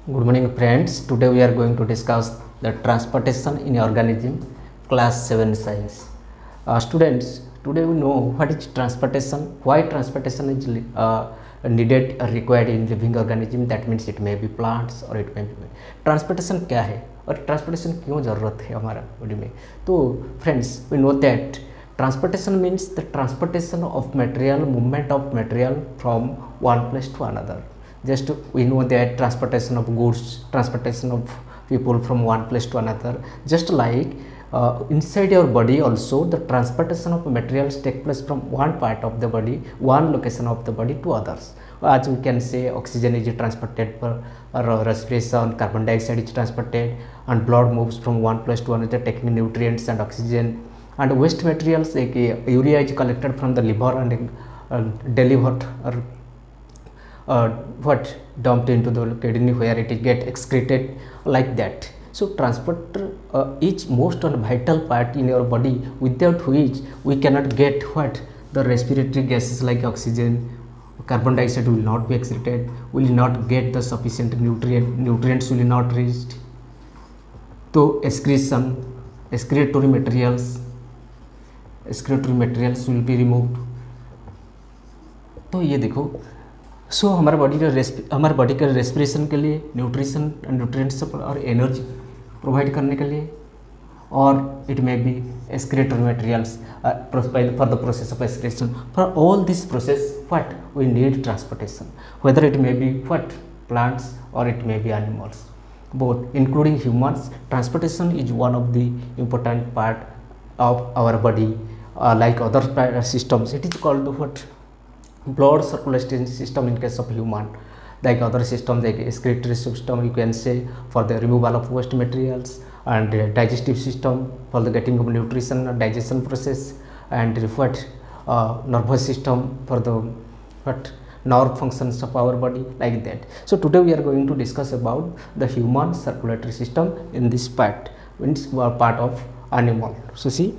Good morning friends. Today we are going to discuss the transportation in organism, class 7 science. Students, today we know what is transportation, why transportation is needed or required in living organism. That means it may be plants or it may be transportation क्या है और transportation क्यों ज़रूरत है हमारा body में. तो friends, we know that transportation means the transportation of material, movement of material from one place to another. Just we know that transportation of goods, transportation of people from one place to another. Just like inside your body also, the transportation of materials take place from one part of the body, one location of the body to others. As we can say, oxygen is transported for respiration, carbon dioxide is transported, and blood moves from one place to another taking nutrients and oxygen, and waste materials like urea is collected from the liver and delivered or dumped into the kidney where it get excreted like that. So transporter is most vital part in your body, without which we cannot get the respiratory gases like oxygen, carbon dioxide will not be excreted, will not get the sufficient nutrients will not reach. So excretory materials will be removed. तो ये देखो, सो हमारे body के respiration के लिए, nutrition nutrients और energy provide करने के लिए, और it may be excretory materials for the process of excretion. For all this process what we need transportation, whether it may be plants और it may be animals, both including humans. Transportation is one of the important part of our body. Like other systems, it is called blood circulation system in case of human. Like other systems like excretory system, you can say, for the removal of waste materials, and digestive system for the getting of nutrition and digestion process, and nervous system for the nerve functions of our body, like that. So today we are going to discuss about the human circulatory system in this part, which are part of animal. So see,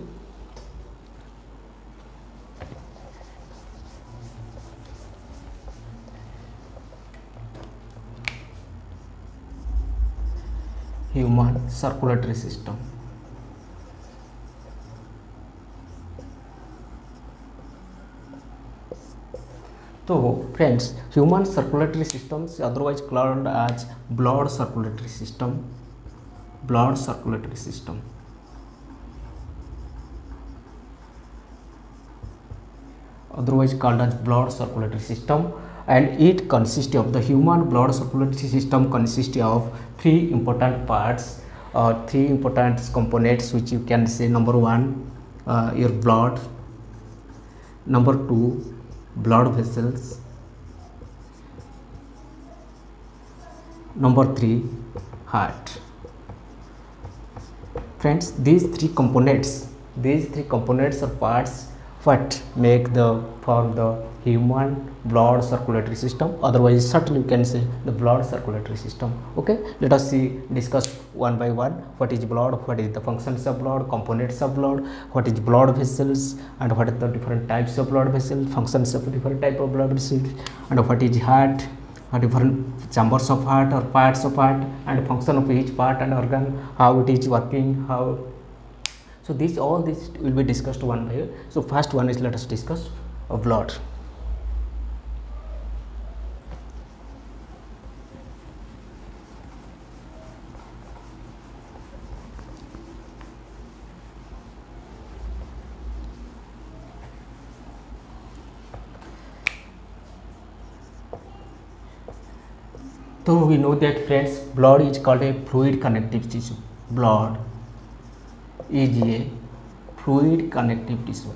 human circulatory system. So friends, human circulatory systems, otherwise called as blood circulatory system, otherwise called as blood circulatory system, and it consists of the human blood circulatory system consists of three important parts, three important components, which you can say: number one, your blood; number two, blood vessels; number three, heart. Friends, these three components or parts make form the human blood circulatory system, otherwise certainly you can say the blood circulatory system. Okay, let us discuss one by one. What is blood, what is the functions of blood, components of blood, what is blood vessels, and what are the different types of blood vessels, functions of different type of blood vessels, and what is heart, what different chambers of heart or parts of heart, and function of each part and organ, how it is working, how. So all these will be discussed one by one. So first one is, let us discuss blood. So we know that, friends, blood is called a fluid connective tissue. Blood is a fluid connective tissue.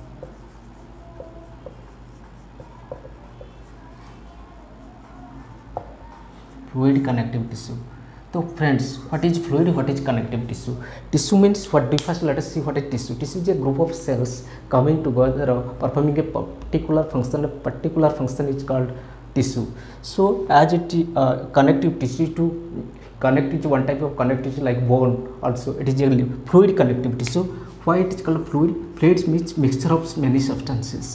Fluid connective tissue. So friends, what is fluid, what is connective tissue? Tissue means what? First let us see what is tissue. Tissue is a group of cells coming together performing a particular function. A particular function is called tissue. So as it connective tissue to connect is one type of connective tissue like bone, also it is a fluid connective tissue. Why it is called fluid? Fluids means mixture of many substances.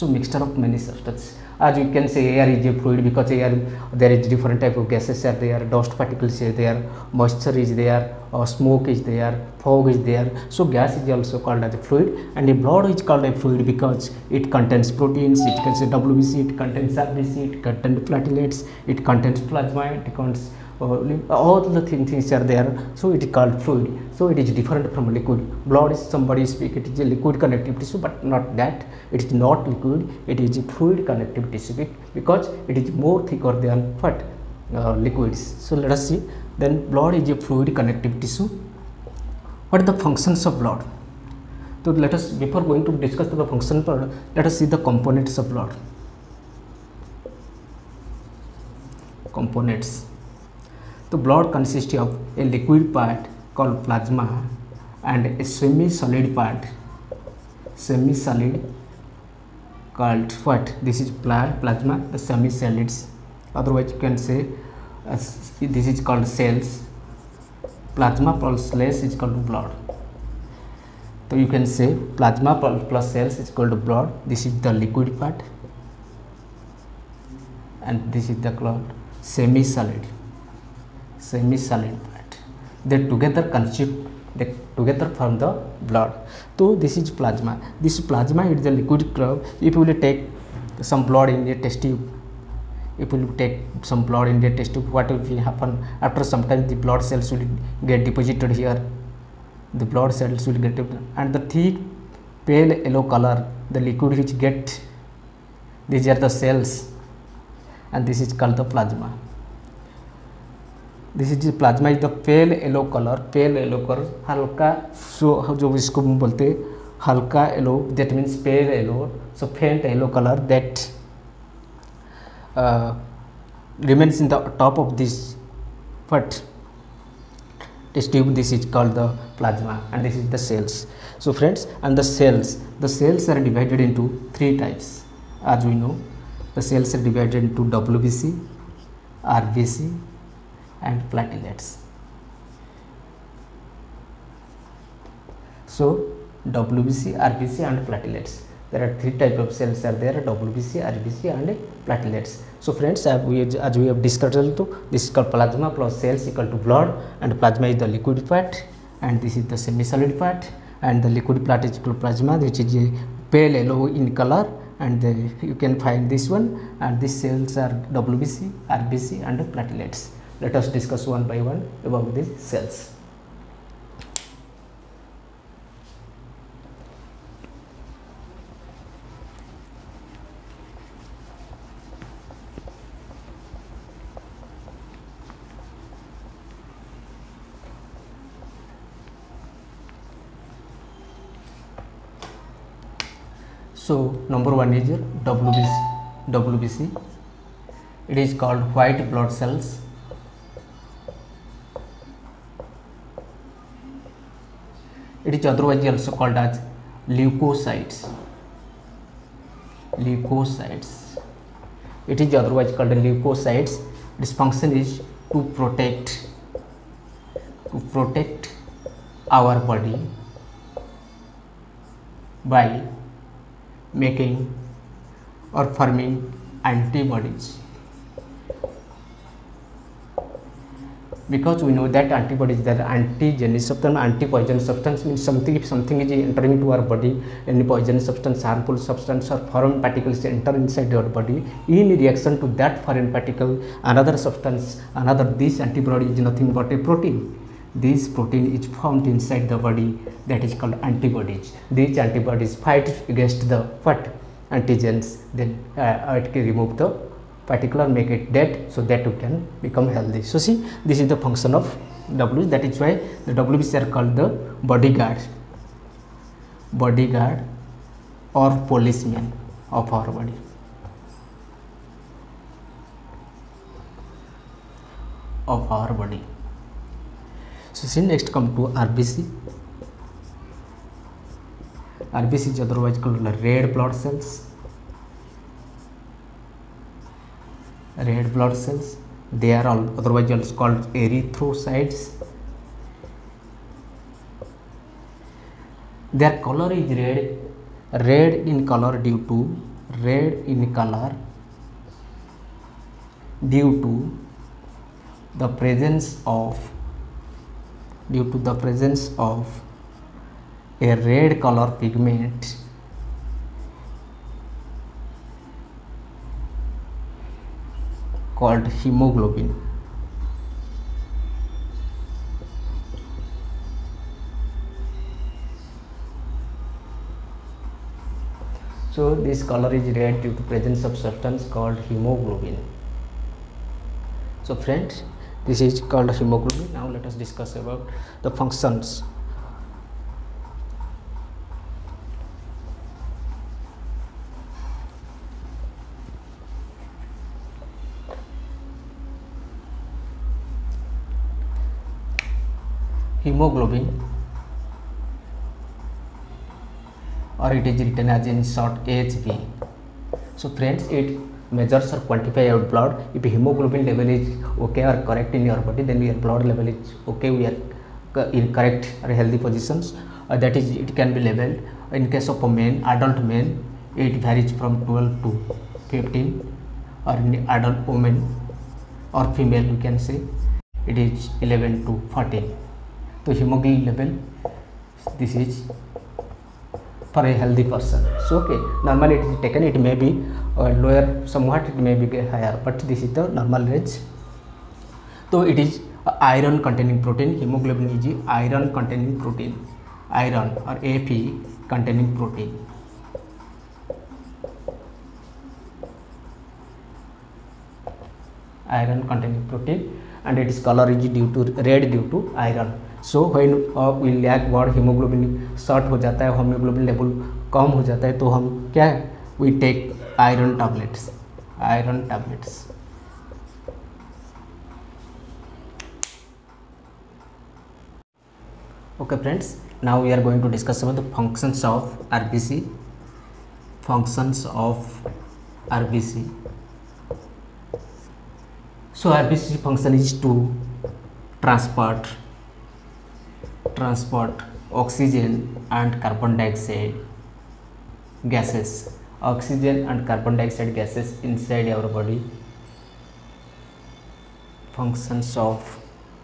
So mixture of many substances. As we can say, air is a fluid because air there is different type of gases are there, dust particles is there, moisture is there, smoke is there, fog is there. So gas is also called as a fluid, and the blood is called a fluid because it contains proteins, it contains WBC, it contains RBC, it contains platelets, it contains plasma, it contains all the things are there. So it is called fluid. So it is different from liquid. Blood is, somebody speak, it is a liquid connective tissue, but not that. It is not liquid, it is a fluid connective tissue because it is more thicker than what liquids. So let us see. Then blood is a fluid connective tissue. What are the functions of blood? So let us, before going to discuss the function of blood, let us see the components of blood. Components. The blood consists of a liquid part called plasma and a semi-solid part, semi-solid, called what? This is plasma, the semi-solids. Otherwise you can say this is called cells. Plasma plus cells is called blood. So you can say plasma plus cells is called blood. This is the liquid part and this is the called semi-solid part. They together constitute, they together form the blood. So this is plasma. This plasma is the liquid curve. If you will take some blood in the test tube, if you will take some blood in the test tube, what will happen? After some time the blood cells will get deposited here. The blood cells will get, and the thick pale yellow color, the liquid which get, these are the cells, and this is called the plasma. This is plasma is the pale yellow colour हल्का, so जो इसको बोलते हल्का yellow, that means pale yellow, so faint yellow colour that remains in the top of this what test tube. This is called the plasma and this is the cells. So friends, and the cells are divided into three types. As we know, the cells are divided into WBC, RBC and platelets. So WBC, RBC and platelets. There are three types of cells are there: WBC, RBC and platelets. So friends, as we have discussed, this is called plasma plus cells equal to blood, and plasma is the liquid part and this is the semi-solid part, and the liquid part is called plasma, which is a pale yellow in color, and you can find this one, and these cells are WBC, RBC and platelets. Let us discuss one by one about these cells. So number one is WBC. It is called white blood cells. It is otherwise also called as leukocytes. It is otherwise called leukocytes. Its function is to protect our body by making or forming antibodies, because we know that antibodies, that anti-poisonous substance means something, if something is entering into our body, any poisonous substance, harmful substance or foreign particles enter inside our body, in reaction to that foreign particle, another substance, this antibody is nothing but a protein. This protein is formed inside the body, that is called antibodies. These antibodies fight against the antigens, then it can remove the particular, make it dead, so that you can become healthy. So see, this is the function of W. That is why the WBC are called the bodyguard or policeman of our body. So see, next come to RBC. RBC is otherwise called red blood cells. They are otherwise also called erythrocytes. Their color is red in color due to red in color due to the presence of a red color pigment called hemoglobin. So this color is red due to presence of substance called hemoglobin. So friends, this is called hemoglobin. Now let us discuss about the functions. Hemoglobin, or it is written as in short HB. So friends, it measures or quantify your blood. If hemoglobin level is okay or correct in your body, then your blood level is okay, we are in correct or healthy positions. That is, it can be leveled. In case of a man, adult man, it varies from 12 to 15, or in adult woman or female, we can say it is 11 to 14. So hemoglobin level, this is for a healthy person. So okay, normally it is taken, it may be lower somewhat, it may be higher, but this is the normal range. So it is iron containing protein. Hemoglobin is iron containing protein, iron or Fe containing protein. Iron containing protein, and its color is due to red due to iron. So when we lack blood, hemoglobin short हो जाता है, hemoglobin level कम हो जाता है, तो हम क्या है, we take iron tablets. Okay friends, now we are going to discuss about the functions of RBC. So RBC function is to transport oxygen and carbon dioxide gases, inside our body. Functions of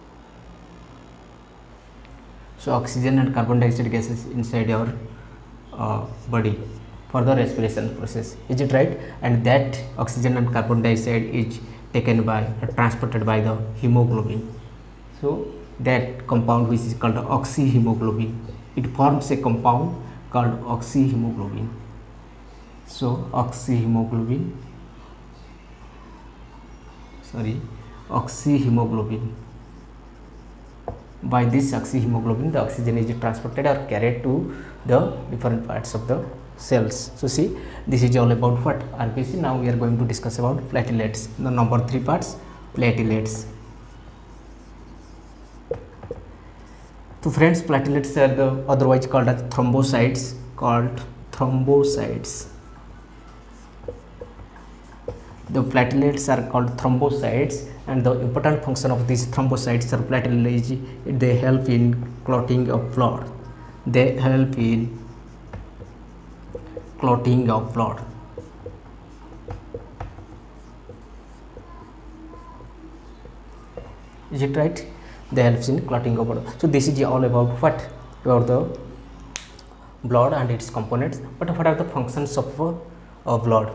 oxygen and carbon dioxide gases inside our body for the respiration process. Is it right? And that oxygen and carbon dioxide is taken by transported by the hemoglobin. So that compound, which is called oxyhemoglobin, it forms a compound called oxyhemoglobin. So oxyhemoglobin, by this oxyhemoglobin, the oxygen is transported or carried to the different parts of the cells. So see, this is all about what? RBC. Now we are going to discuss about platelets. The number 3 parts, platelets. So friends, platelets are the otherwise called as thrombocytes. The platelets are called thrombocytes, and the important function of these thrombocytes or platelets is they help in clotting of blood. Is it right? They helps in clotting of blood. So this is all about what? About the blood and its components. But what are the functions of blood?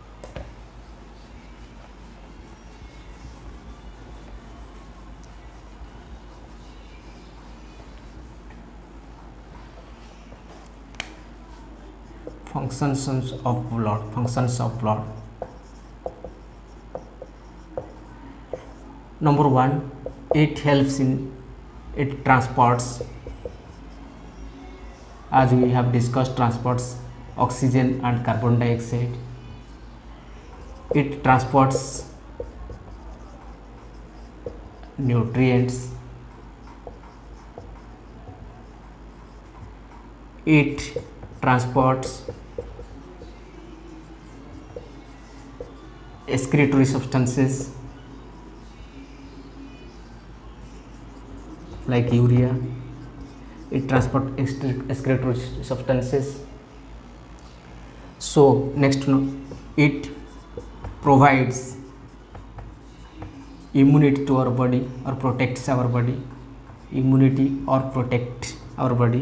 Functions of blood. Number 1, it transports, as we have discussed, transports oxygen and carbon dioxide. It transports nutrients. It transports excretory substances like urea. It transports excretory substances. So next, it provides immunity to our body or protects our body, immunity or protect our body,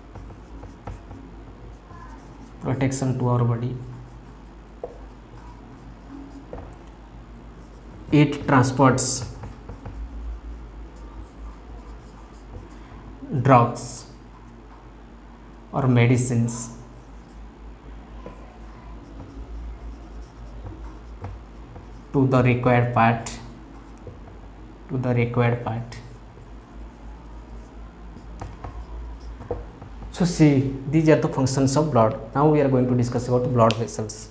protection to our body. It transports drugs or medicines to the required part, So see, these are the functions of blood. Now we are going to discuss about blood vessels.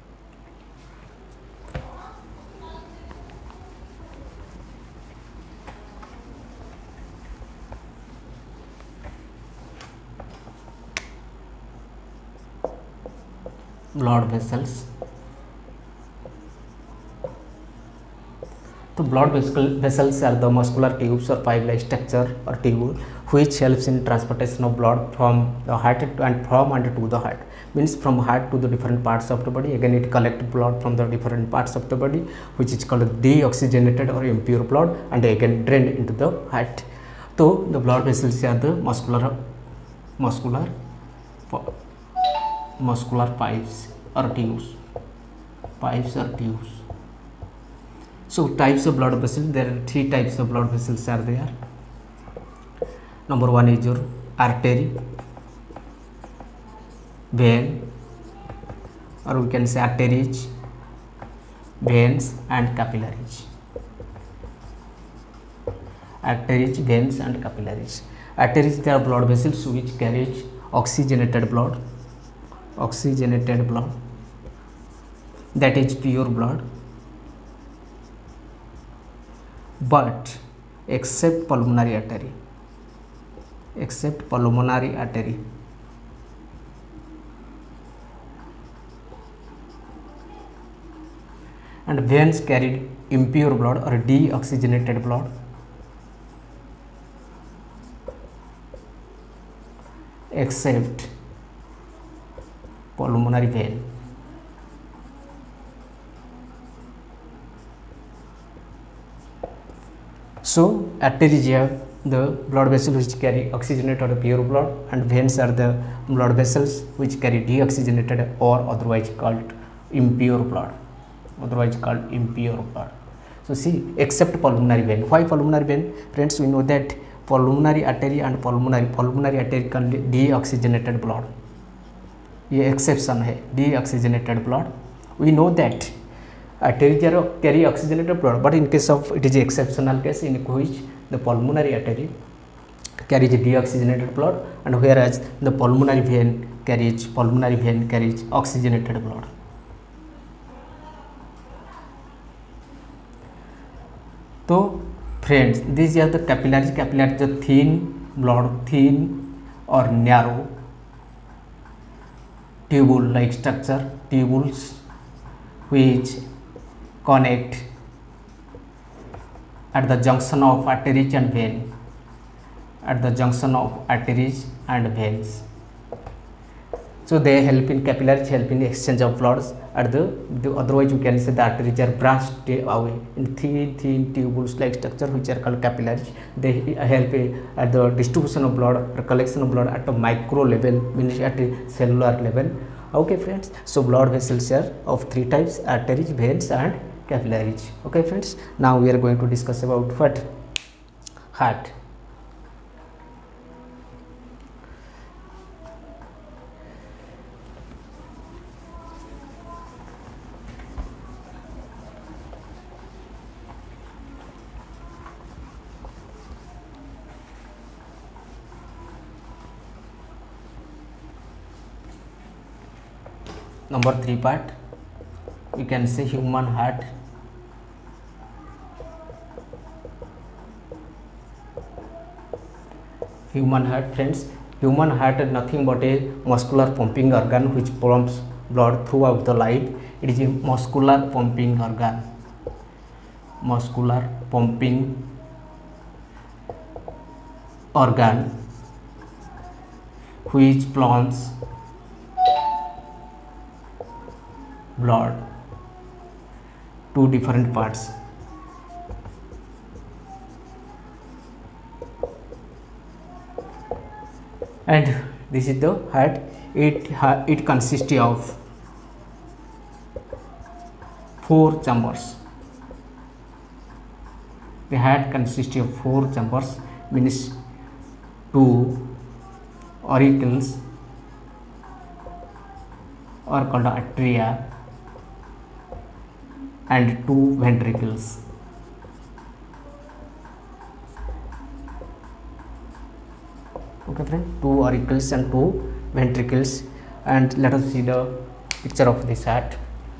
Blood vessels. The blood vessels are the muscular tubes or pipe-like structure or tube which helps in transportation of blood from the heart and to the heart. Means from heart to the different parts of the body. Again, it collects blood from the different parts of the body, which is called deoxygenated or impure blood, and again drained into the heart. So the blood vessels are the muscular pipes or tubes. So types of blood vessels, there are 3 types of blood vessels are there. Number 1 is your artery, vein, or we can say arteries, veins and capillaries. Arteries, veins and capillaries. Arteries, they are blood vessels which carries oxygenated blood, that is pure blood, but except pulmonary artery, and veins carried impure blood or deoxygenated blood, except pulmonary vein. So arteries have the blood vessels which carry oxygenated or pure blood, and veins are the blood vessels which carry deoxygenated or otherwise called impure blood. So see, except pulmonary vein. Why pulmonary vein? Friends, we know that pulmonary artery and pulmonary artery can deoxygenated blood. ये exception है, deoxygenated blood. We know that arteries carry oxygenated blood, but in case of, it is an exceptional case in which the pulmonary artery carries deoxygenated blood, and whereas the pulmonary vein carries oxygenated blood. So friends, these are the capillaries. Capillaries are thin or narrow tubule-like structure, tubules which connect at the junction of arteries and veins. So they help in capillaries, help in exchange of bloods. At the otherwise you can say the arteries are branched away in thin tubules like structure which are called capillaries. They help at the distribution of blood or collection of blood at a micro level, means at a cellular level. Okay friends, so blood vessels are of 3 types: arteries, veins and capillaries. Okay friends, now we are going to discuss about what? Heart. Number 3 part, we can say human heart. Friends, human heart is nothing but a muscular pumping organ which pumps blood throughout the life. It is a muscular pumping organ which pumps blood, two different parts. And this is the heart. It consists of 4 chambers. The heart consists of 4 chambers, means 2 auricles are called atria and 2 ventricles. Okay friend, 2 auricles and 2 ventricles. And let us see the picture of this heart.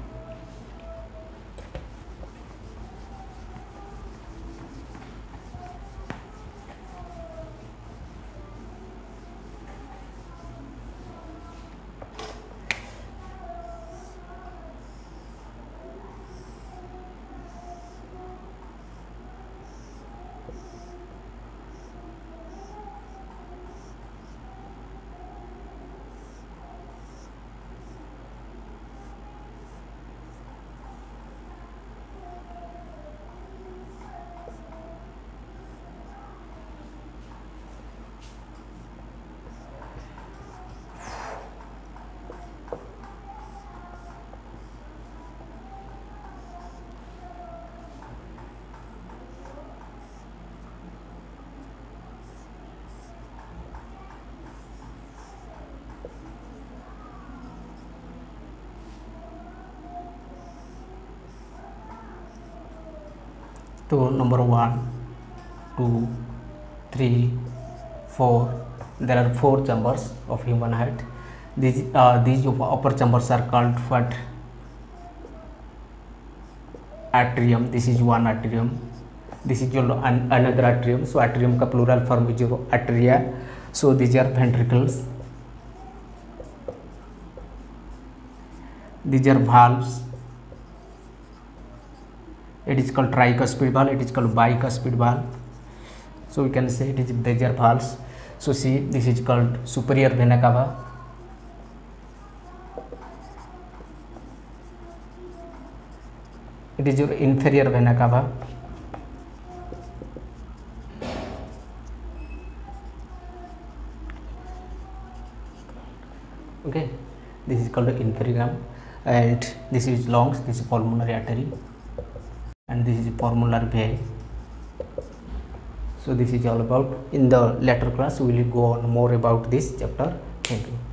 So number 1, 2, 3, 4. There are 4 chambers of human heart. These upper chambers are called what? Atrium. This is one atrium. This is another atrium. So atrium का plural form is atria. So these are ventricles. These are valves. It is called tricuspid valve. It is called bicuspid valve. So we can say these are valves. So see, this is called superior vena cava. It is your inferior vena cava. Okay, this is called the inferior, and this is lungs. This is pulmonary artery, and this is pulmonary vein. So this is all about. In the later class we will go on more about this chapter. Thank you.